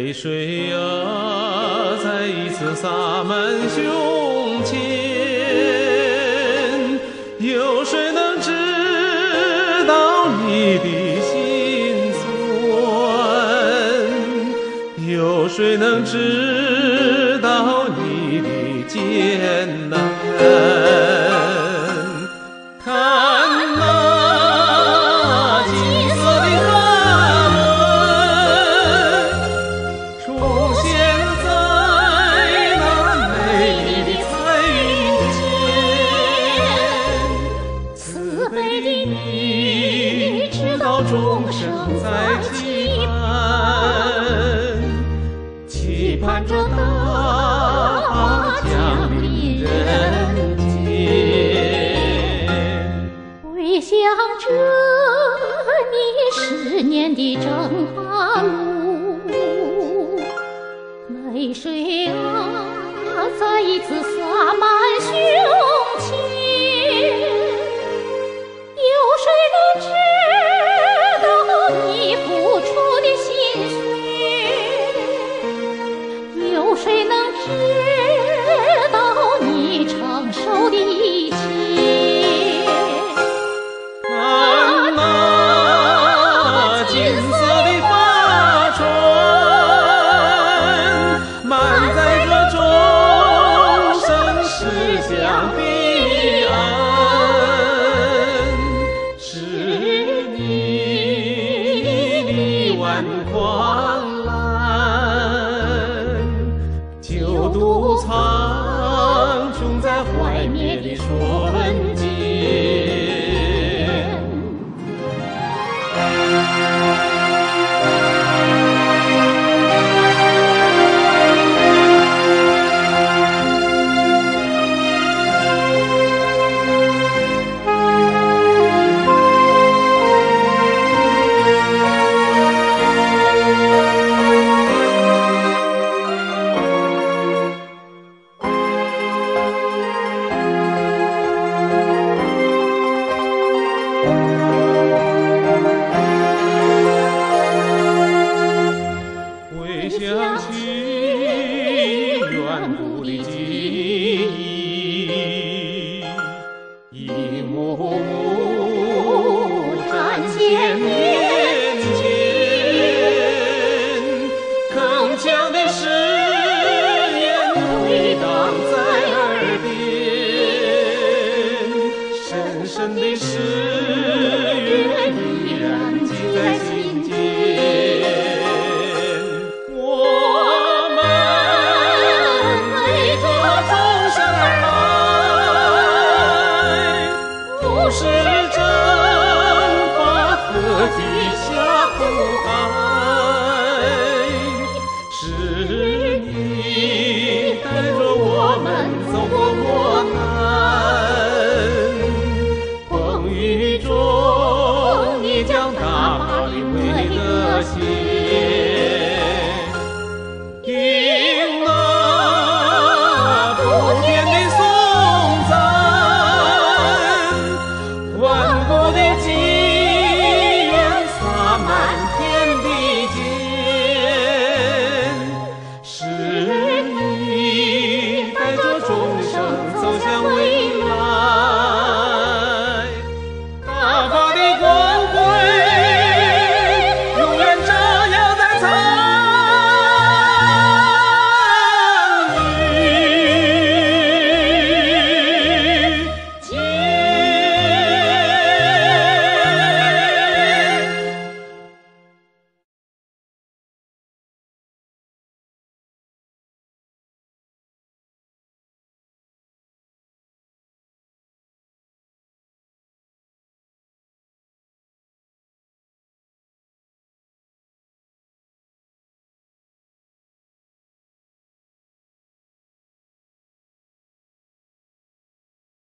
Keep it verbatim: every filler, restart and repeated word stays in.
泪水啊，再一次洒满胸前，有谁能知道你的心酸？有谁能知道你的艰难？看那金色的花轮出现在那美丽的彩云间，慈悲的你知道众生在期盼，期盼着大好降临人间。 回想着你十年的征寒路，泪水啊，再一次洒满胸前。有谁能知道你付出的心血？有谁能知道你承受的一切？ 看那金色的发船，满载着众生驶向彼岸，是你的万狂澜，救度苍穹在坏灭的瞬间。回想起远古的记忆，一幕幕展现眼前，铿锵的誓言回荡在耳边。